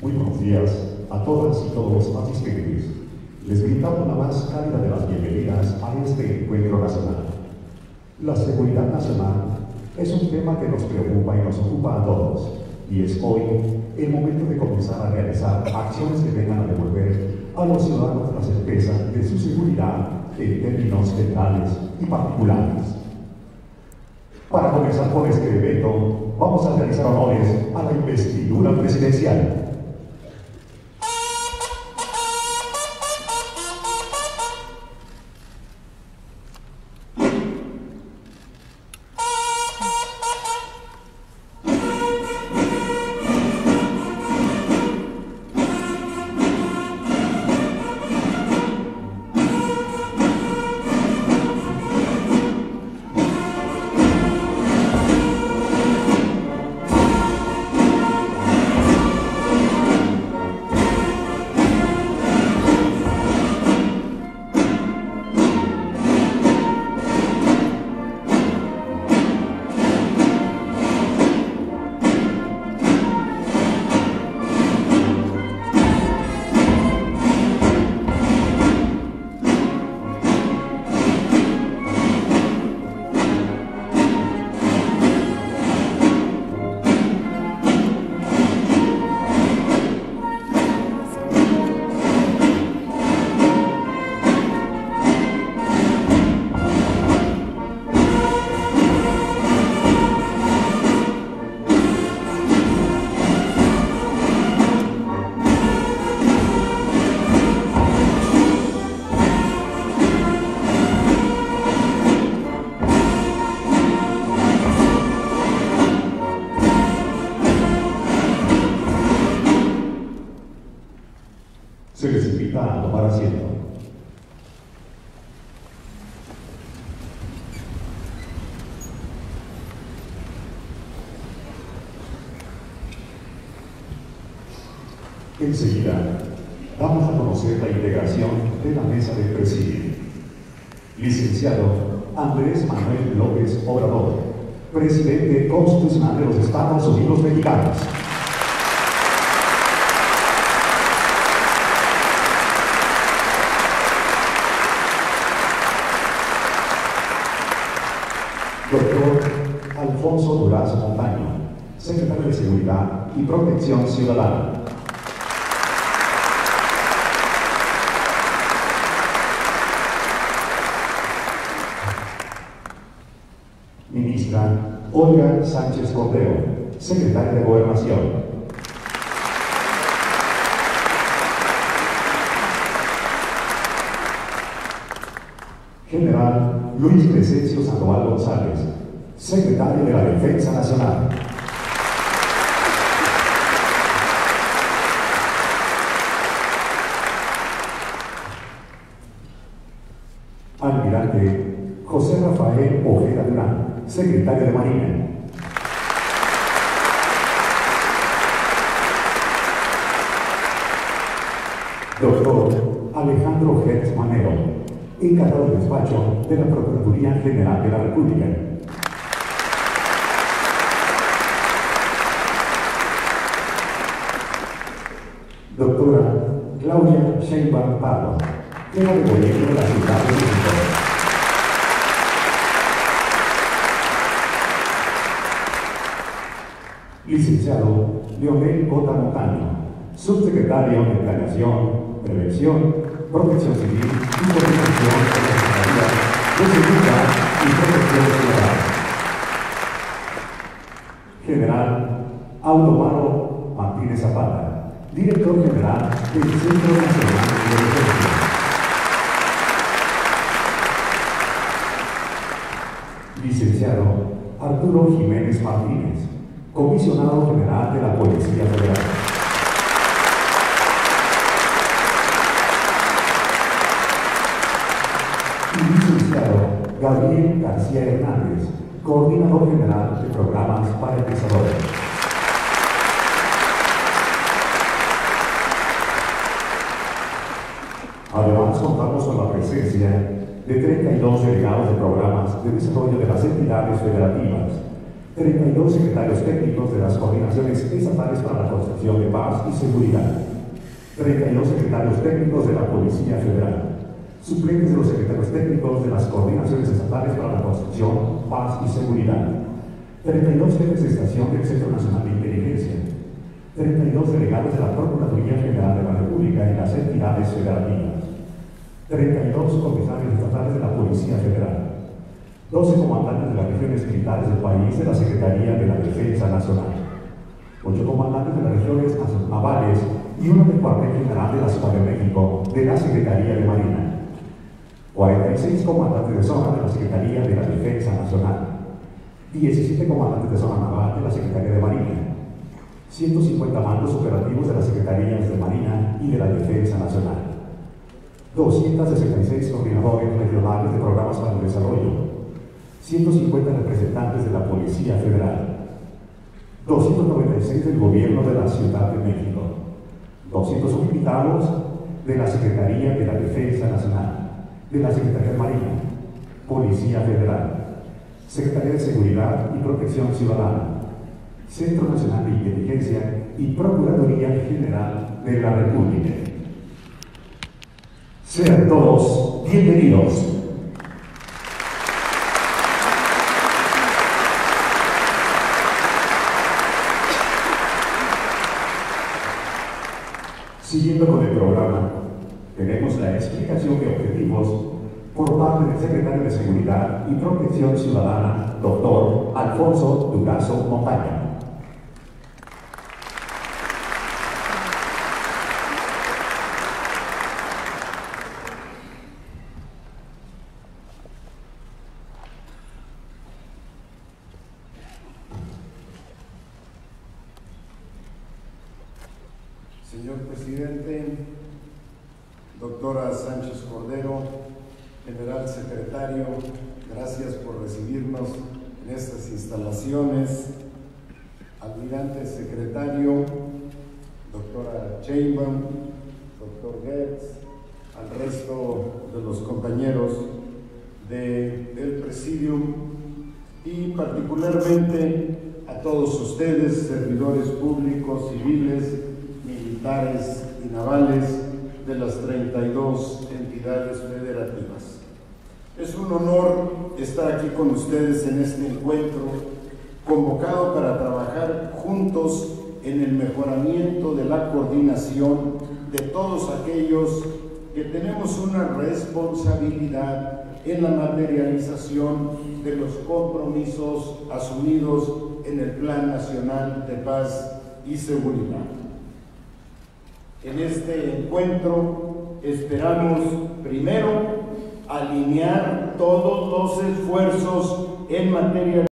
Muy buenos días a todas y todos los asistentes. Les brindamos la más cálida de las bienvenidas a este encuentro nacional. La seguridad nacional es un tema que nos preocupa y nos ocupa a todos, y es hoy el momento de comenzar a realizar acciones que vengan a devolver a los ciudadanos la certeza de su seguridad en términos generales y particulares. Para comenzar con este evento, vamos a realizar honores a la investidura presidencial. Se les invita a tomar asiento. Enseguida, vamos a conocer la integración de la mesa de presidio. Licenciado Andrés Manuel López Obrador, presidente constitucional de los Estados Unidos Mexicanos. Doctor Alfonso Durazo Montaño, secretario de Seguridad y Protección Ciudadana. Ministra Olga Sánchez Cordero, secretaria de Gobernación. General Luis Crescencio Sandoval González, secretario de la Defensa Nacional. Almirante José Rafael Ojeda Durán, secretario de Marina. Doctor Alejandro Hertz Manero, encargado del despacho de la Procuraduría General de la República. Doctora Claudia Sheinbaum Pardo, jefa de gobierno de la Ciudad de México. Licenciado Leonel Cota Montaño, subsecretario de Planeación, Prevención, Protección Civil y Coordinación de la Secretaría de Seguridad y Protección Ciudadana. General Audomaro Martínez Zapata, director general del Centro Nacional de Defensa. Licenciado Arturo Jiménez Martínez, comisionado general de la Policía Federal. Licenciado Gabriel García Hernández, coordinador general de programas para empezadores. Además, contamos con la presencia de 32 delegados de programas de desarrollo de las entidades federativas, 32 secretarios técnicos de las coordinaciones estatales para la construcción Comisión de Paz y Seguridad, 32 secretarios técnicos de la Policía Federal, suplentes de los secretarios técnicos de las Coordinaciones Estatales para la Construcción, Paz y Seguridad, 32 jefes de estación del Centro Nacional de Inteligencia, 32 delegados de la Procuraduría General de la República y las entidades federativas, 32 comisarios estatales de la Policía Federal, 12 comandantes de las regiones militares del país de la Secretaría de la Defensa Nacional, 8 comandantes de las regiones navales y uno del cuartel general de la Ciudad de México de la Secretaría de Marina, 46 comandantes de zona de la Secretaría de la Defensa Nacional, 17 comandantes de zona naval de la Secretaría de Marina, 150 mandos operativos de las Secretarías de Marina y de la Defensa Nacional, 266 coordinadores regionales de programas para el desarrollo, 150 representantes de la Policía Federal, 296 del Gobierno de la Ciudad de México, 201 invitados de la Secretaría de la Defensa Nacional, de la Secretaría de Marina, Policía Federal, Secretaría de Seguridad y Protección Ciudadana, Centro Nacional de Inteligencia y Procuraduría General de la República. Sean todos bienvenidos. Siguiendo con el programa, tenemos la explicación de objetivos por parte del Secretario de Seguridad y Protección Ciudadana, doctor Alfonso Durazo Montaña. Señor Presidente, doctora Sánchez Cordero, General Secretario, gracias por recibirnos en estas instalaciones. Almirante Secretario, doctora Sheinbaum, doctor Goetz, al resto de los compañeros del Presidium y particularmente a todos ustedes, servidores públicos, civiles, militares y navales de las 32 entidades federativas. Es un honor estar aquí con ustedes en este encuentro, convocado para trabajar juntos en el mejoramiento de la coordinación de todos aquellos que tenemos una responsabilidad en la materialización de los compromisos asumidos en el Plan Nacional de Paz y Seguridad. En este encuentro esperamos primero alinear todos los esfuerzos en materia